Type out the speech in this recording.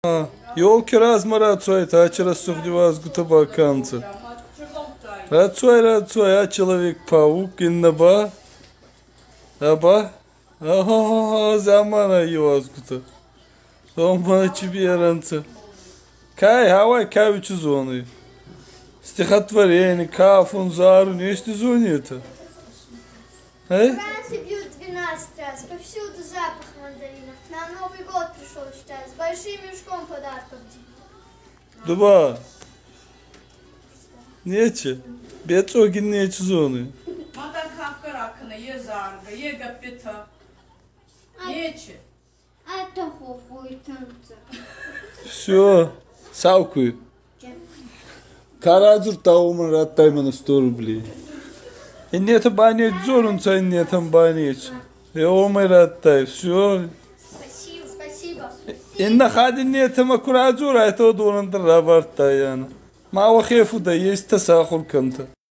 Ёлки размарацует, а через сувдиваз гутабаканца. Рацуй, а Человек-паук иннаба. Аба. Замана юазгута. Дома чеберанца. Кай, хавай, кавичу зоны. Стихотворение, кафун, зару, нечто зонит-то. Франции бьют 12 раз, повсюду запах мандаринов. На Новый год пришел сейчас, с большим мешком подарков. Дуба. Нече. Бецогин нече зоны. Мадан кавкар акына, е зарга, е гаппета. Нече. Это хохуй танца. Все. Саукуй. Карадур тауман раттаймана 100 рублей. И нет банить зорунца, и нет банить. И омай раттай. Все. Спасибо. И на хаде нет макурадура, это удобно рабарта яна. Мало хефу да есть тасахур канта.